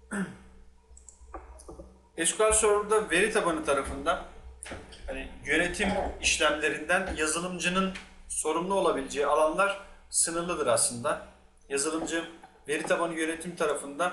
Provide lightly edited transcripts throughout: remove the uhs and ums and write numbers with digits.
SQL Server'da veri tabanı tarafında hani yönetim işlemlerinden yazılımcının sorumlu olabileceği alanlar sınırlıdır aslında. Yazılımcı veri tabanı yönetim tarafında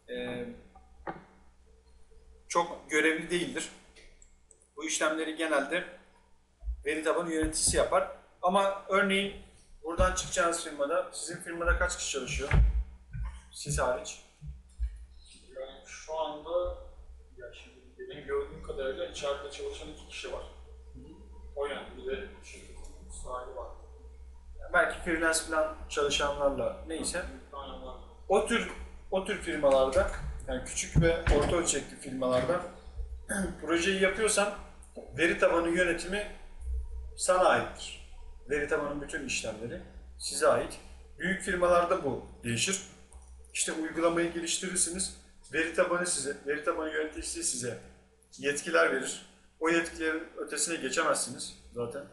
çok görevli değildir. Bu işlemleri genelde veri tabanı yöneticisi yapar. Ama örneğin buradan çıkacağınız firmada, sizin firmada kaç kişi çalışıyor? Siz hariç. Yani şu anda ya şimdi benim gördüğüm kadarıyla içeride çalışan 2 kişi var. O yani bir de şirketin sahibi var. Yani belki freelance falan çalışanlarla neyse. Bir tane var. O tür firmalarda, yani küçük ve orta ölçekli firmalarda projeyi yapıyorsan veri tabanı yönetimi sana aittir. Veri tabanının bütün işlemleri size ait. Büyük firmalarda bu değişir. İşte uygulamayı geliştirirsiniz. Veri tabanı yöneticisi size yetkiler verir. O yetkilerin ötesine geçemezsiniz zaten.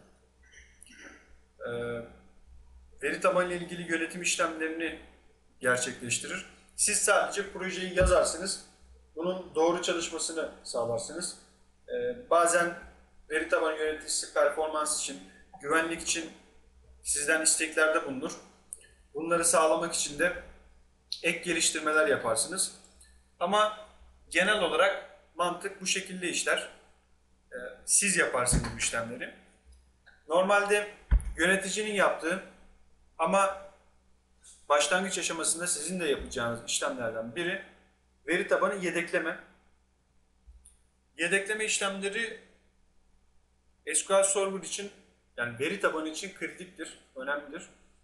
Veri tabanı ile ilgili yönetim işlemlerini gerçekleştirir. Siz sadece projeyi yazarsınız. Bunun doğru çalışmasını sağlarsınız. Bazen veri tabanı yöneticisi performans için, güvenlik için sizden isteklerde bulunur. Bunları sağlamak için de ek geliştirmeler yaparsınız. Ama genel olarak mantık bu şekilde işler. Siz yaparsınız bu işlemleri. Normalde yöneticinin yaptığı ama başlangıç aşamasında sizin de yapacağınız işlemlerden biri veri tabanı yedekleme. Yedekleme işlemleri SQL Server için, yani veri tabanı için kritiktir, önemlidir.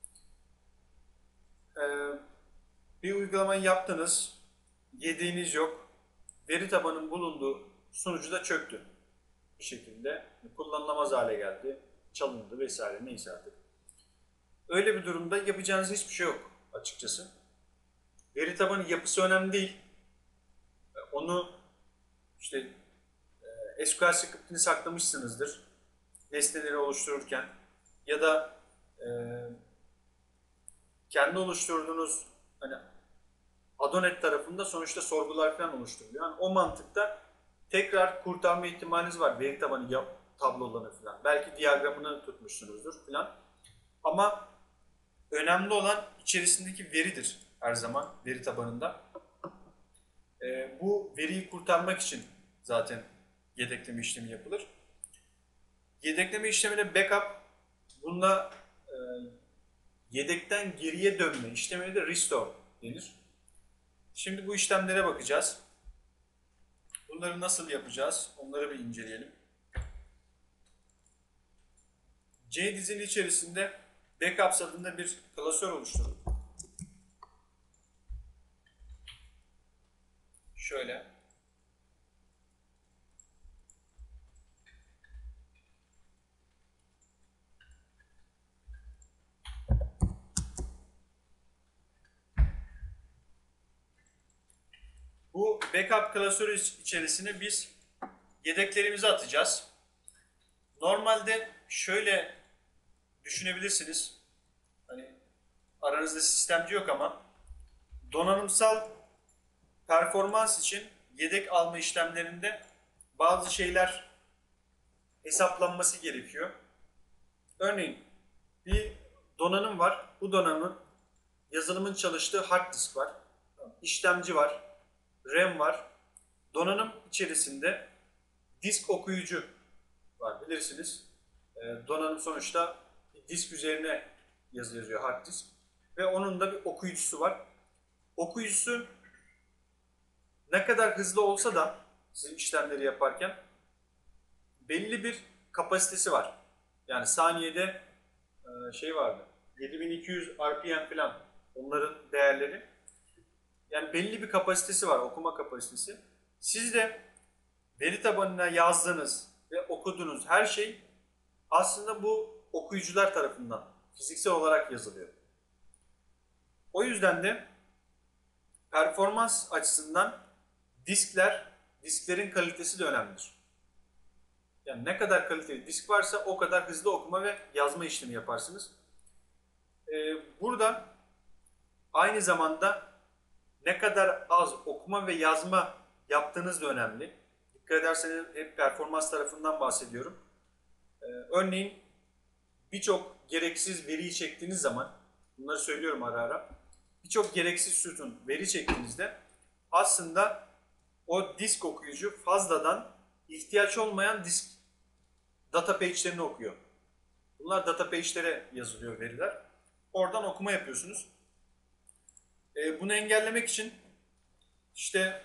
Bir uygulamayı yaptınız, yedeğiniz yok, veri tabanının bulunduğu sunucu da çöktü. Bir şekilde kullanılamaz hale geldi, çalındı vesaire, neyse artık. Öyle bir durumda yapacağınız hiçbir şey yok açıkçası. Veri tabanı yapısı önemli değil. Onu işte SQL script'ini saklamışsınızdır nesneleri oluştururken ya da kendi oluşturduğunuz hani Adonet tarafında sonuçta sorgular falan oluşturuluyor. Yani o mantıkta tekrar kurtarma ihtimaliniz var veri tabanı tablolarını falan. Belki diyagramını tutmuşsunuzdur falan. Ama önemli olan içerisindeki veridir her zaman veri tabanında. Bu veriyi kurtarmak için zaten yedekleme işlemi yapılır. Yedekleme işlemine backup, bunda yedekten geriye dönme işlemine de restore denir. Şimdi bu işlemlere bakacağız. Bunları nasıl yapacağız? Onları bir inceleyelim. C dizinin içerisinde backups adında bir klasör oluşturduk. Şöyle. Bu backup klasörü içerisine biz yedeklerimizi atacağız. Normalde şöyle düşünebilirsiniz. Hani aranızda sistemci yok ama donanımsal performans için yedek alma işlemlerinde bazı şeyler hesaplanması gerekiyor. Örneğin bir donanım var. Bu donanımın yazılımın çalıştığı hard disk var. İşlemci var. RAM var. Donanım içerisinde disk okuyucu var, bilirsiniz. Donanım sonuçta disk üzerine yazı yazıyor, hard disk. Ve onun da bir okuyucusu var. Okuyucusu ne kadar hızlı olsa da sizin işlemleri yaparken belli bir kapasitesi var. Yani saniyede şey vardı, 7200 RPM falan onların değerleri. Yani belli bir kapasitesi var, okuma kapasitesi. Siz de veri tabanına yazdığınız ve okuduğunuz her şey aslında bu okuyucular tarafından fiziksel olarak yazılıyor. O yüzden de performans açısından disklerin kalitesi de önemlidir. Yani ne kadar kaliteli disk varsa o kadar hızlı okuma ve yazma işlemi yaparsınız. Burada aynı zamanda ne kadar az okuma ve yazma yaptığınız da önemli. Dikkat ederseniz hep performans tarafından bahsediyorum. Örneğin birçok gereksiz veriyi çektiğiniz zaman, bunları söylüyorum ara ara, birçok gereksiz sütun veri çektiğinizde aslında o disk okuyucu fazladan ihtiyaç olmayan disk data page'lerini okuyor. Bunlar data page'lere yazılıyor veriler. Oradan okuma yapıyorsunuz. Bunu engellemek için işte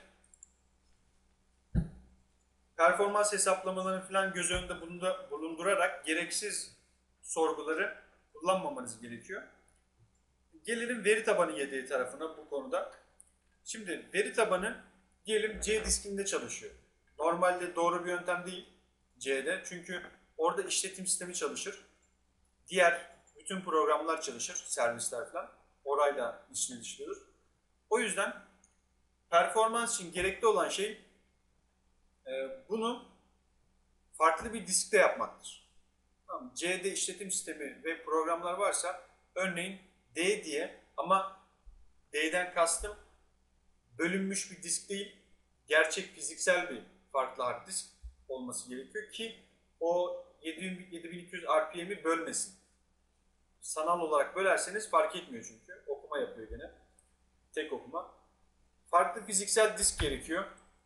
performans hesaplamalarını falan göz önünde bulundurarak gereksiz sorguları kullanmamanız gerekiyor. Gelelim veri tabanı yedeği tarafına bu konuda. Şimdi veri tabanı diyelim C diskinde çalışıyor. Normalde doğru bir yöntem değil C'de. Çünkü orada işletim sistemi çalışır. Diğer bütün programlar çalışır, servisler falan. Orayla içine dışlıyoruz. O yüzden performans için gerekli olan şey bunu farklı bir diskte yapmaktır. Tamam, C'de işletim sistemi ve programlar varsa örneğin D diye, ama D'den kastım bölünmüş bir disk değil, gerçek fiziksel bir farklı hard disk olması gerekiyor ki o 7200 RPM'i bölmesin. Sanal olarak bölerseniz fark etmiyor çünkü. Okuma yapıyor gene. Tek okuma. Farklı fiziksel disk gerekiyor.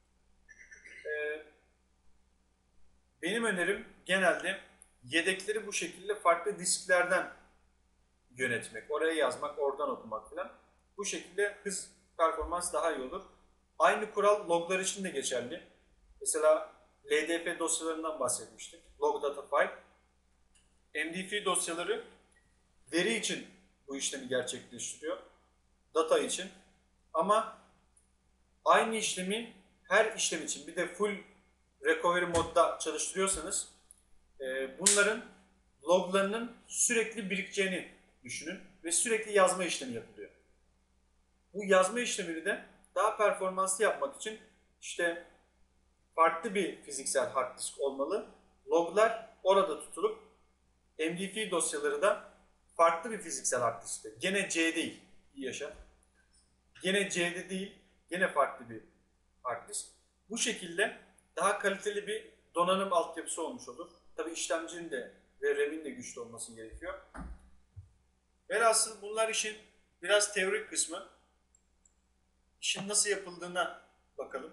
Benim önerim genelde yedekleri bu şekilde farklı disklerden yönetmek. Oraya yazmak, oradan okumak falan. Bu şekilde hız, performans daha iyi olur. Aynı kural loglar için de geçerli. Mesela LDF dosyalarından bahsetmiştik. Log data file. MD5 dosyaları veri için bu işlemi gerçekleştiriyor. Data için. Ama aynı işlemi her işlem için, bir de full recovery modda çalıştırıyorsanız bunların loglarının sürekli birikeceğini düşünün ve sürekli yazma işlemi yapılıyor. Bu yazma işlemini de daha performanslı yapmak için işte farklı bir fiziksel hard disk olmalı. Loglar orada tutulup MD5 dosyaları da farklı bir fiziksel hard diskte. Gene C değil. İyi yaşa. Gene C'de değil. Gene farklı bir hard disk. Bu şekilde daha kaliteli bir donanım altyapısı olmuş olur. Tabi işlemcinin de ve RAM'in de güçlü olması gerekiyor. Velhasıl bunlar işin biraz teorik kısmı. İşin nasıl yapıldığına bakalım.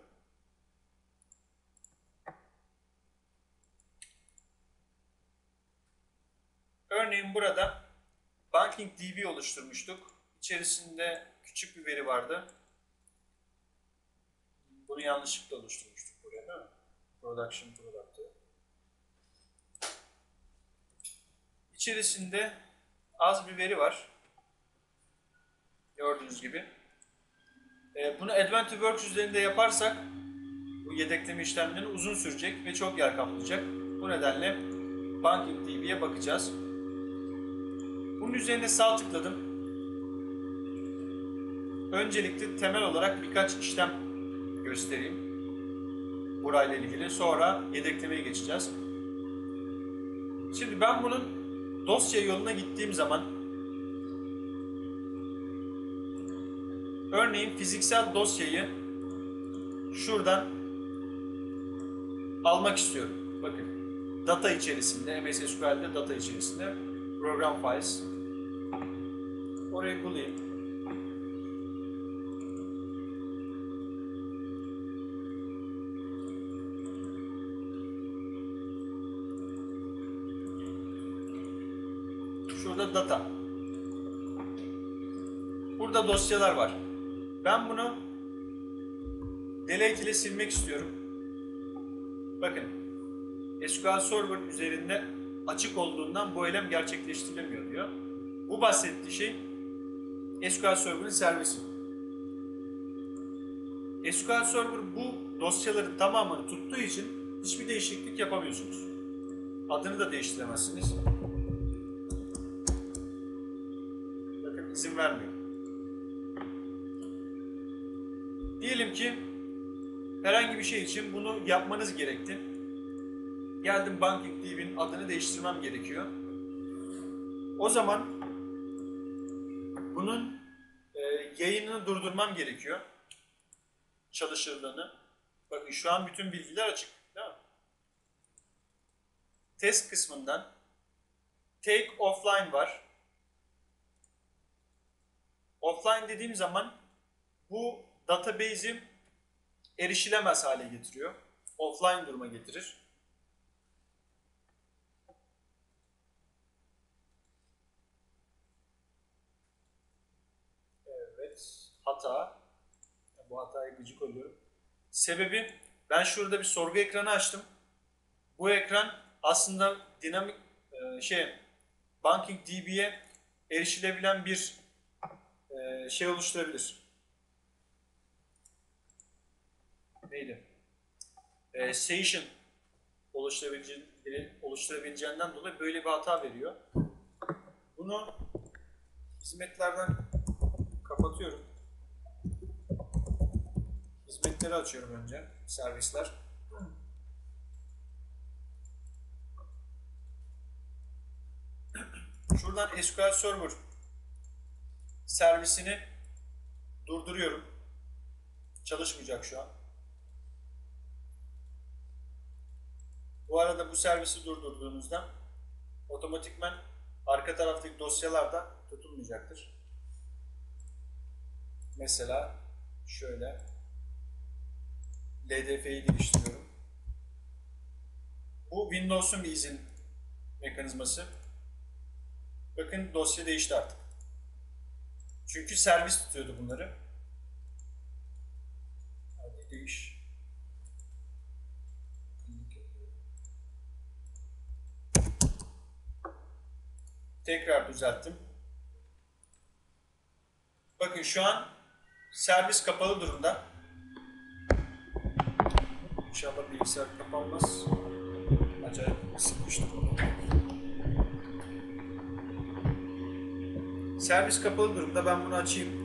Örneğin burada Banking DB oluşturmuştuk. İçerisinde küçük bir veri vardı. Bunu yanlışlıkla oluşturmuştuk buraya, değil mi? Production Product'ı. İçerisinde az bir veri var. Gördüğünüz gibi. Bunu Adventure Works üzerinde yaparsak bu yedekleme işlemleri uzun sürecek ve çok yer kaplayacak. Bu nedenle Banking DB'ye bakacağız. Bunun üzerine sağ tıkladım. Öncelikle temel olarak birkaç işlem göstereyim. Burayla ilgili. Sonra yedeklemeye geçeceğiz. Şimdi ben bunun dosya yoluna gittiğim zaman örneğin fiziksel dosyayı şuradan almak istiyorum. Bakın. Data içerisinde, MS SQL'de data içerisinde program files. Orayı bulayım. Şurada data. Burada dosyalar var. Ben bunu delete ile silmek istiyorum. Bakın. SQL Server üzerinde açık olduğundan bu eylem gerçekleştirilemiyor diyor. Bu bahsettiği şey SQL Server'ın servisi. SQL Server bu dosyaların tamamını tuttuğu için hiçbir değişiklik yapamıyorsunuz. Adını da değiştiremezsiniz. Bakın izin vermiyor. Diyelim ki herhangi bir şey için bunu yapmanız gerekti. Geldim Banking DB'nin adını değiştirmem gerekiyor. O zaman bunun yayınını durdurmam gerekiyor. çalışırlığını. Bakın şu an bütün bilgiler açık. Değil mi? Test kısmından take offline var. Offline dediğim zaman bu database'i erişilemez hale getiriyor. Offline duruma getirir. Evet, hata. Bu hataya gıcık oluyorum. Sebebi, ben şurada bir sorgu ekranı açtım. Bu ekran aslında dinamik Banking DB'ye erişilebilen bir şey oluşturabilir. Neydi? Session oluşturabileceğinden dolayı böyle bir hata veriyor. Bunu hizmetlerden kapatıyorum. Hizmetleri açıyorum önce. Servisler. Şuradan SQL Server servisini durduruyorum. Çalışmayacak şu an. Bu arada bu servisi durdurduğunuzda otomatikman arka taraftaki dosyalar da tutulmayacaktır. Mesela şöyle LDF'yi geliştiriyorum. Bu Windows'un bir izin mekanizması. Bakın dosya değişti artık. Çünkü servis tutuyordu bunları. Hadi değiş. Tekrar düzelttim. Bakın şu an servis kapalı durumda. İnşallah bilgisayar kapanmaz. Acayip sıkmıştım. Servis kapalı durumda. Ben bunu açayım.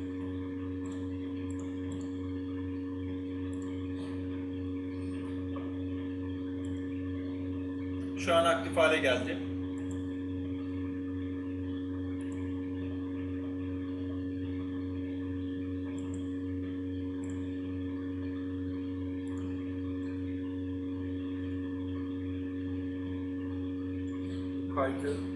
Şu an aktif hale geldi. Kaydı